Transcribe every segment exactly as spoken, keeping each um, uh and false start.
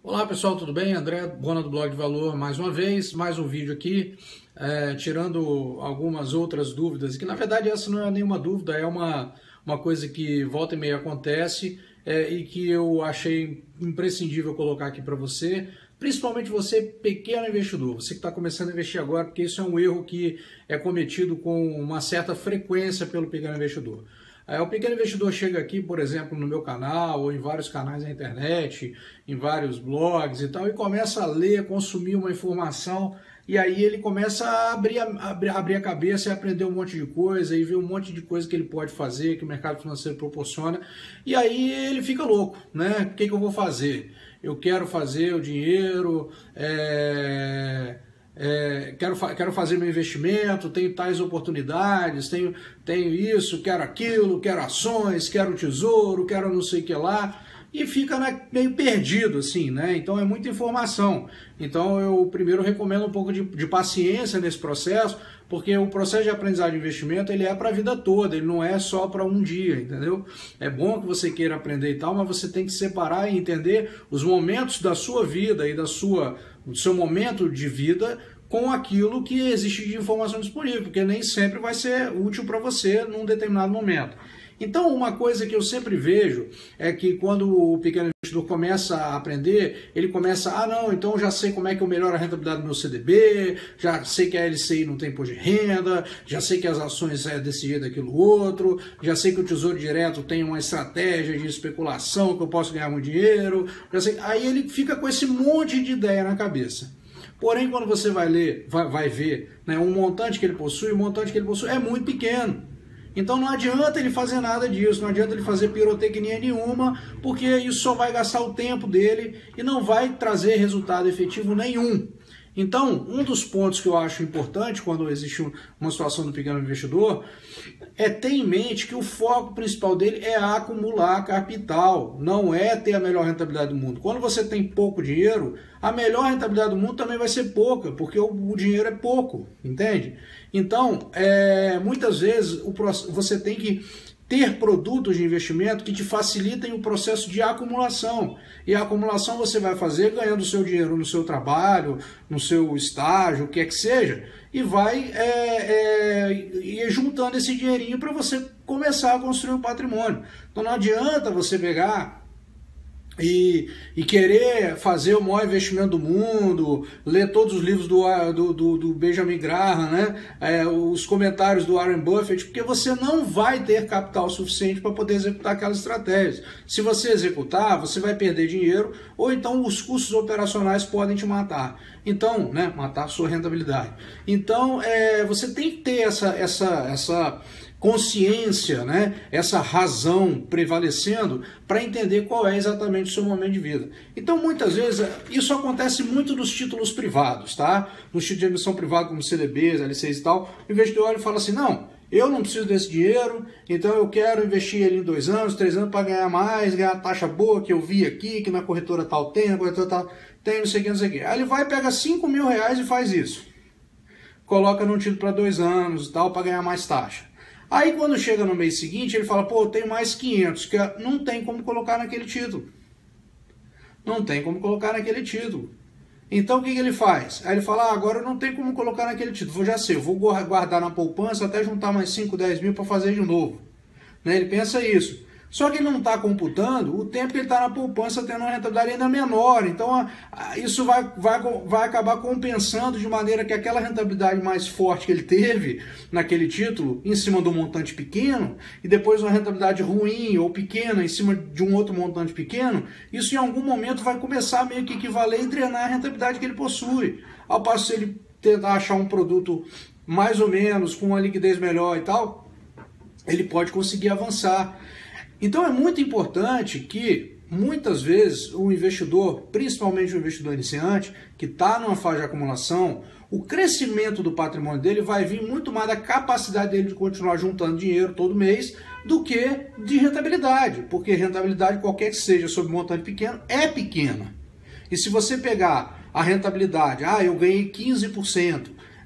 Olá pessoal, tudo bem? André Bona do Blog de Valor, mais uma vez, mais um vídeo aqui, é, tirando algumas outras dúvidas, que na verdade essa não é nenhuma dúvida, é uma, uma coisa que volta e meia acontece é, e que eu achei imprescindível colocar aqui para você, principalmente você pequeno investidor, você que está começando a investir agora, porque isso é um erro que é cometido com uma certa frequência pelo pequeno investidor. É, o pequeno investidor chega aqui, por exemplo, no meu canal ou em vários canais na internet, em vários blogs e tal, e começa a ler, consumir uma informação, e aí ele começa a abrir a, abrir, abrir a cabeça e aprender um monte de coisa, e ver um monte de coisa que ele pode fazer, que o mercado financeiro proporciona, e aí ele fica louco, né? O que, que eu vou fazer? Eu quero fazer o dinheiro... É... É, quero, quero fazer meu investimento, tenho tais oportunidades, tenho, tenho isso, quero aquilo, quero ações, quero tesouro, quero não sei o que lá, e fica né, meio perdido assim, né? Então é muita informação. Então eu primeiro recomendo um pouco de, de paciência nesse processo, porque o processo de aprendizagem de investimento ele é para a vida toda, ele não é só para um dia, entendeu? É bom que você queira aprender e tal, mas você tem que separar e entender os momentos da sua vida e da sua, do seu momento de vida com aquilo que existe de informação disponível, porque nem sempre vai ser útil para você num determinado momento. Então, uma coisa que eu sempre vejo é que quando o pequeno investidor começa a aprender, ele começa, ah não, então já sei como é que eu melhoro a rentabilidade do meu C D B, já sei que a L C I não tem imposto de renda, já sei que as ações é desse jeito, daquilo outro, já sei que o Tesouro Direto tem uma estratégia de especulação que eu posso ganhar muito dinheiro, já sei. Aí ele fica com esse monte de ideia na cabeça. Porém, quando você vai ler, vai, vai ver, né, um montante que ele possui, o montante que ele possui é muito pequeno. Então não adianta ele fazer nada disso, não adianta ele fazer pirotecnia nenhuma, porque isso só vai gastar o tempo dele e não vai trazer resultado efetivo nenhum. Então, um dos pontos que eu acho importante quando existe uma situação do pequeno investidor é ter em mente que o foco principal dele é acumular capital, não é ter a melhor rentabilidade do mundo. Quando você tem pouco dinheiro, a melhor rentabilidade do mundo também vai ser pouca, porque o, o dinheiro é pouco, entende? Então, é, muitas vezes o, você tem que ter produtos de investimento que te facilitem o processo de acumulação. E a acumulação você vai fazer ganhando o seu dinheiro no seu trabalho, no seu estágio, o que é que seja, e vai é, é, ir juntando esse dinheirinho para você começar a construir um patrimônio. Então não adianta você pegar E, e querer fazer o maior investimento do mundo, ler todos os livros do, do, do, do Benjamin Graham, né? É, os comentários do Warren Buffett, porque você não vai ter capital suficiente para poder executar aquelas estratégias. Se você executar, você vai perder dinheiro, ou então os custos operacionais podem te matar. Então, né, matar a sua rentabilidade. Então, é, você tem que ter essa, essa, essa consciência, né, essa razão prevalecendo para entender qual é exatamente o seu momento de vida. Então, muitas vezes, isso acontece muito nos títulos privados, tá? Nos títulos de emissão privada, como C D Bs, L Cs e tal, o investidor olha e fala assim, não, eu não preciso desse dinheiro, então eu quero investir ele em dois anos, três anos para ganhar mais, ganhar taxa boa que eu vi aqui, que na corretora tal tem, na corretora tal tem, não sei o que, não sei o que. Aí ele vai, pega cinco mil reais e faz isso. Coloca num título para dois anos e tal, para ganhar mais taxa. Aí quando chega no mês seguinte, ele fala, pô, eu tenho mais quinhentos, que não tem como colocar naquele título. Não tem como colocar naquele título. Então o que, que ele faz? Aí ele fala, ah, agora eu não tenho como colocar naquele título, vou já sei, eu vou guardar na poupança até juntar mais cinco, dez mil para fazer de novo. Né? Ele pensa isso. Só que ele não está computando o tempo que ele está na poupança tendo uma rentabilidade ainda menor. Então isso vai, vai, vai acabar compensando de maneira que aquela rentabilidade mais forte que ele teve naquele título, em cima de um montante pequeno, e depois uma rentabilidade ruim ou pequena em cima de um outro montante pequeno, isso em algum momento vai começar a meio que equivaler e drenar a rentabilidade que ele possui. Ao passo se ele tentar achar um produto mais ou menos, com uma liquidez melhor e tal, ele pode conseguir avançar. Então é muito importante que, muitas vezes, o investidor, principalmente o investidor iniciante, que está numa fase de acumulação, o crescimento do patrimônio dele vai vir muito mais da capacidade dele de continuar juntando dinheiro todo mês do que de rentabilidade, porque rentabilidade, qualquer que seja, sobre montante pequeno, é pequena. E se você pegar a rentabilidade, ah, eu ganhei quinze por cento,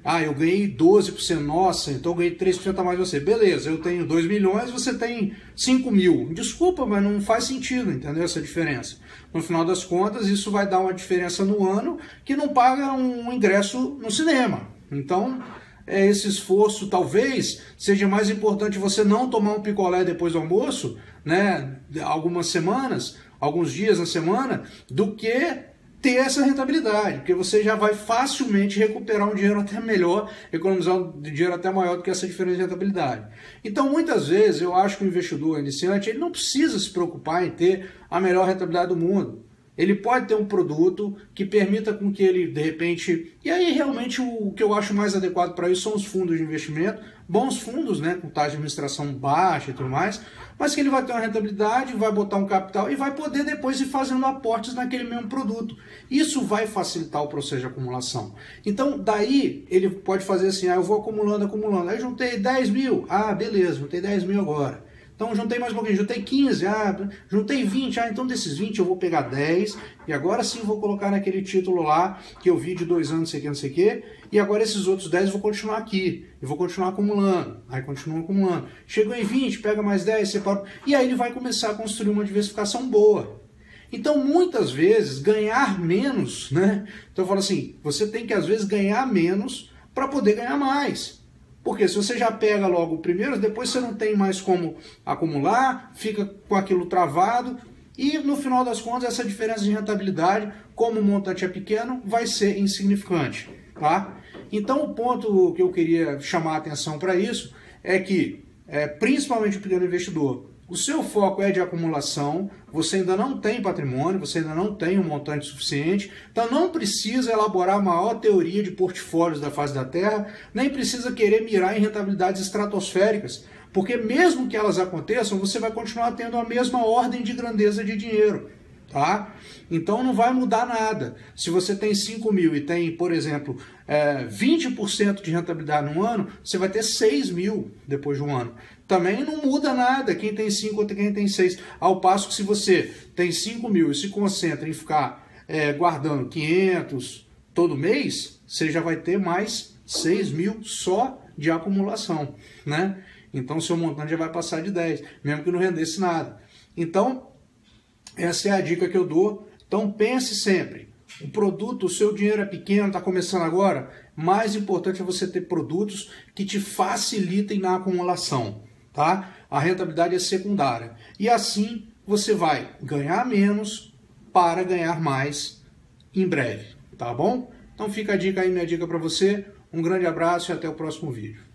Ah, eu ganhei doze por cento, nossa, então eu ganhei três por cento a mais que você. Beleza, eu tenho dois milhões, você tem cinco mil. Desculpa, mas não faz sentido, entendeu essa diferença? No final das contas, isso vai dar uma diferença no ano que não paga um ingresso no cinema. Então, é, esse esforço talvez seja mais importante você não tomar um picolé depois do almoço, né, algumas semanas, alguns dias na semana, do que ter essa rentabilidade, porque você já vai facilmente recuperar um dinheiro até melhor, economizar um dinheiro até maior do que essa diferença de rentabilidade. Então, muitas vezes, eu acho que o investidor iniciante ele não precisa se preocupar em ter a melhor rentabilidade do mundo. Ele pode ter um produto que permita com que ele, de repente... E aí, realmente, o que eu acho mais adequado para isso são os fundos de investimento. Bons fundos, né, com taxa de administração baixa e tudo mais, mas que ele vai ter uma rentabilidade, vai botar um capital e vai poder depois ir fazendo aportes naquele mesmo produto. Isso vai facilitar o processo de acumulação. Então, daí, ele pode fazer assim, ah, eu vou acumulando, acumulando. Aí, juntei dez mil. Ah, beleza, juntei dez mil agora. Então, juntei mais um pouquinho, juntei quinze, ah, juntei vinte, ah, então desses vinte eu vou pegar dez, e agora sim vou colocar naquele título lá, que eu vi de dois anos, não sei o que, não sei o que, e agora esses outros dez eu vou continuar aqui, e vou continuar acumulando, aí continua acumulando. Chegou em vinte, pega mais dez, separa, e aí ele vai começar a construir uma diversificação boa. Então, muitas vezes, ganhar menos, né? Então, eu falo assim, você tem que, às vezes, ganhar menos para poder ganhar mais. Porque se você já pega logo o primeiro, depois você não tem mais como acumular, fica com aquilo travado e no final das contas essa diferença de rentabilidade, como o montante é pequeno, vai ser insignificante. Tá? Então o ponto que eu queria chamar a atenção para isso é que, é, principalmente o pequeno investidor, o seu foco é de acumulação, você ainda não tem patrimônio, você ainda não tem um montante suficiente, então não precisa elaborar a maior teoria de portfólios da face da Terra, nem precisa querer mirar em rentabilidades estratosféricas, porque mesmo que elas aconteçam, você vai continuar tendo a mesma ordem de grandeza de dinheiro. Tá? Então não vai mudar nada. Se você tem cinco mil e tem, por exemplo, é, vinte por cento de rentabilidade no ano, você vai ter seis mil depois de um ano. Também não muda nada quem tem cinco ou quem tem seis. Ao passo que se você tem cinco mil e se concentra em ficar é, guardando quinhentos todo mês, você já vai ter mais seis mil só de acumulação. Né? Então seu montante já vai passar de dez, mesmo que não rendesse nada. Então, essa é a dica que eu dou. Então pense sempre, o produto, o seu dinheiro é pequeno, está começando agora, mais importante é você ter produtos que te facilitem na acumulação. Tá? A rentabilidade é secundária. E assim você vai ganhar menos para ganhar mais em breve. Tá bom? Então fica a dica aí, minha dica para você. Um grande abraço e até o próximo vídeo.